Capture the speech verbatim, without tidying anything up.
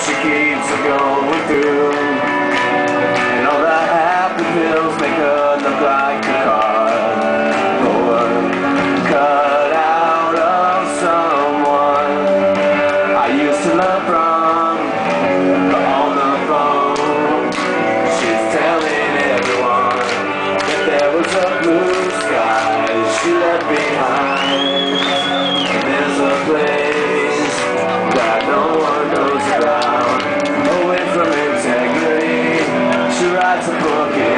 she keeps it going through. And all the happy pills make her look like a cardboard cut out of someone I used to love from. But on the phone, she's telling everyone that there was a blue sky she left behind. And there's a place that no one knows about, away from integrity. She writes a book.